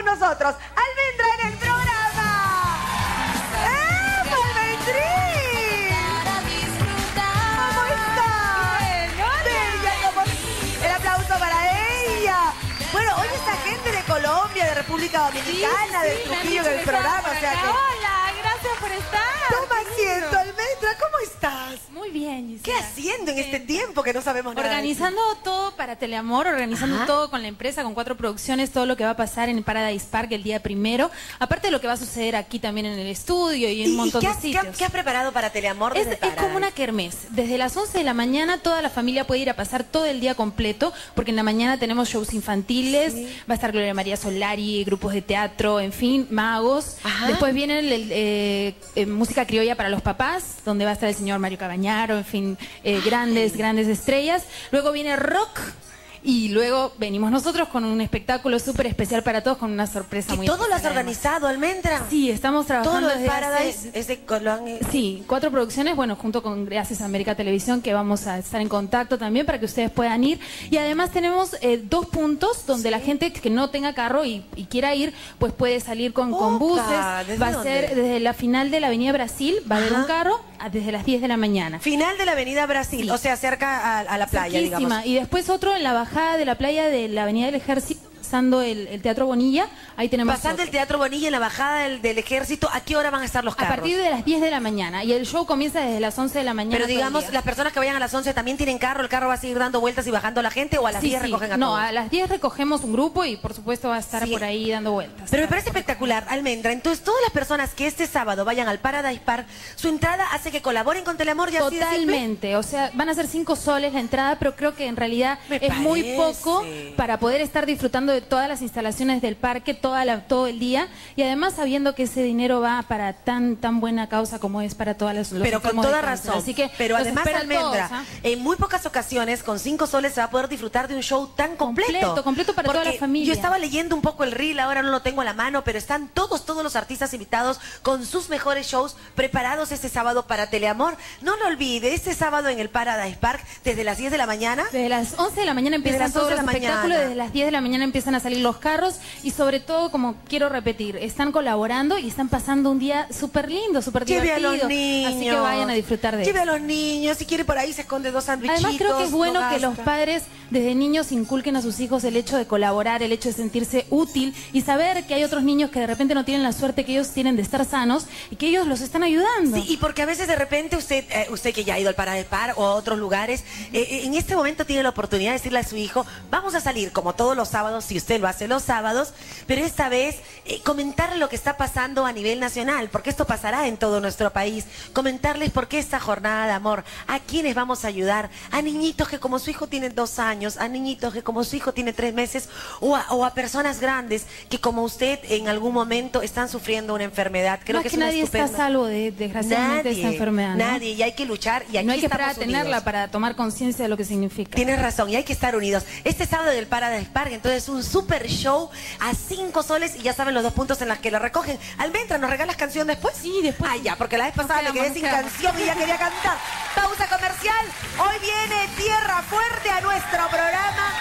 nosotros. Almendra en el programa. ¡Eh, Almendrín! ¿Cómo está? Bella, ¿cómo? El aplauso para ella. Bueno, hoy está gente de Colombia, de República Dominicana, de Trujillo en el programa. O sea que... Hola, gracias por estar. Toma asiento, Almendra, ¿cómo estás? Muy bien, Gisela. ¿Qué haciendo en este tiempo que no sabemos nada? Organizando todo para Teleamor, organizando todo con la empresa, con 4 producciones, todo lo que va a pasar en Paradise Park el día 1. Aparte de lo que va a suceder aquí también en el estudio y en un montón de sitios. ¿Qué has preparado para Teleamor? Es como una kermés. Desde las 11 de la mañana toda la familia puede ir a pasar todo el día completo, porque en la mañana tenemos shows infantiles, va a estar Gloria María Solari, grupos de teatro, en fin, magos. Después viene música criolla para los papás, donde va a estar el señor Mario Cabañaro, en fin, grandes estrellas. Luego viene rock. Y luego venimos nosotros con un espectáculo súper especial para todos, con una sorpresa muy especial. ¿Todo lo has organizado, Almendra? Sí, estamos trabajando todo lo de desde Paradise. Sí, 4 producciones, bueno, junto con Gracias a América Televisión, que vamos a estar en contacto también para que ustedes puedan ir. Y además tenemos 2 puntos donde la gente que no tenga carro y quiera ir, pues puede salir con buses. Va a ser desde la final de la Avenida Brasil, va a haber un carro desde las 10 de la mañana. Final de la Avenida Brasil, o sea, cerca a la playa, digamos. Y después otro en la bajada de la playa de la Avenida del Ejército, pasando el Teatro Bonilla, ahí tenemos pasando el Teatro Bonilla en la bajada del Ejército. ¿A qué hora van a estar los carros? A partir de las 10 de la mañana, y el show comienza desde las 11 de la mañana. Pero digamos, las personas que vayan a las 11 también tienen carro, ¿el carro va a seguir dando vueltas y bajando a la gente, o a las 10 recogen a todos? No, a las 10 recogemos un grupo y por supuesto va a estar por ahí dando vueltas. Pero me parece espectacular, Almendra. Entonces, todas las personas que este sábado vayan al Paradise Park, su entrada hace que colaboren con Teleamor. Totalmente, o sea, van a ser 5 soles la entrada, pero creo que en realidad es muy poco para poder estar disfrutando de todas las instalaciones del parque todo el día, y además sabiendo que ese dinero va para tan buena causa como es para todas las... Pero con toda razón. Así que pero además, Almendra, en muy pocas ocasiones, con 5 soles se va a poder disfrutar de un show tan completo. Completo para toda la familia. Yo estaba leyendo un poco el reel, ahora no lo tengo a la mano, pero están todos los artistas invitados con sus mejores shows preparados este sábado para Teleamor. No lo olvide, este sábado en el Paradise Park, desde las 10 de la mañana. Desde las 11 de la mañana empiezan todos los espectáculos, desde las 10 de la mañana empiezan a salir los carros, y sobre todo, como quiero repetir, están colaborando y están pasando un día súper lindo, súper divertido. Lleve a los niños. Así que vayan a disfrutar de eso. Lleve a los niños, si quiere por ahí se esconde 2 sandwichitos. Además creo que es bueno que los padres desde niños inculquen a sus hijos el hecho de colaborar, el hecho de sentirse útil y saber que hay otros niños que de repente no tienen la suerte que ellos tienen de estar sanos y que ellos los están ayudando. Sí, y porque a veces de repente usted que ya ha ido al Paradise Park o a otros lugares, en este momento tiene la oportunidad de decirle a su hijo, vamos a salir como todos los sábados, si usted lo hace los sábados, pero esta vez comentarle lo que está pasando a nivel nacional, porque esto pasará en todo nuestro país. Comentarles por qué esta jornada de amor, a quiénes vamos a ayudar, a niñitos que como su hijo tiene 2 años, a niñitos que como su hijo tiene 3 meses, o a personas grandes que como usted en algún momento están sufriendo una enfermedad. Creo que es nadie está a salvo desgraciadamente de esta enfermedad, ¿no? Nadie, y hay que luchar, y aquí no hay que esperar a estamos tenerla unidos para tomar conciencia de lo que significa. Tienes razón, y hay que estar unidos. Este sábado del Paradise Park, entonces un super show a 5 soles, y ya saben los 2 puntos en las que la recogen. Almendra, ¿nos regalas canción después? Sí, después. Ah, ya, porque la vez pasada me quedé sin canción y ya quería cantar. Pausa comercial. Hoy viene Tierra Fuerte a nuestro programa.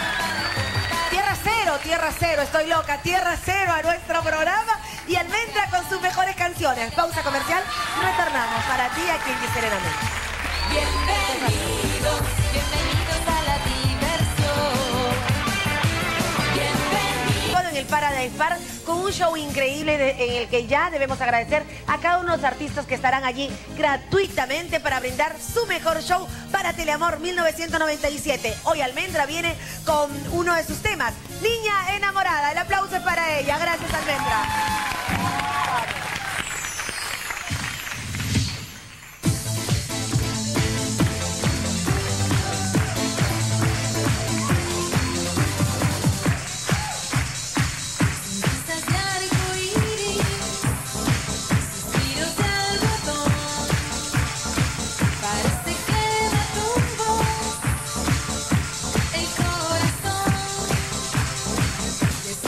Tierra Cero, estoy loca. Tierra Cero a nuestro programa. Y Almendra con sus mejores canciones. Pausa comercial. Retornamos para ti aquí en Gisela América. Bienvenidos a la diversión. En el Paradise Park con un show increíble en el que ya debemos agradecer a cada uno de los artistas que estarán allí gratuitamente para brindar su mejor show para Teleamor 1997. Hoy Almendra viene con uno de sus temas, Niña Enamorada. El aplauso es para ella. Gracias, Almendra. El corazón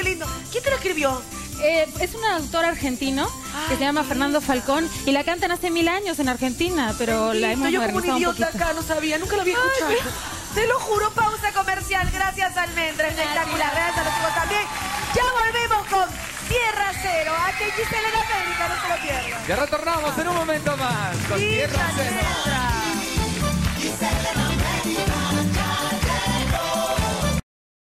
qué lindo. ¿Quién te lo escribió? Es un autor argentino que se llama Fernando Falcón y la cantan hace 1000 años en Argentina, pero la hemos Yo como un modernizado idiota poquito. acá, no sabía, nunca lo había escuchado. Te lo juro, pausa comercial. Gracias, Almendra. Espectacular. Gracias a los chicos también. Ya volvemos con Tierra Cero. Aquí Gisela en América, no se lo pierdan. Ya retornamos en un momento más con Sí, Tierra Cero. Almendra. Gisela en América.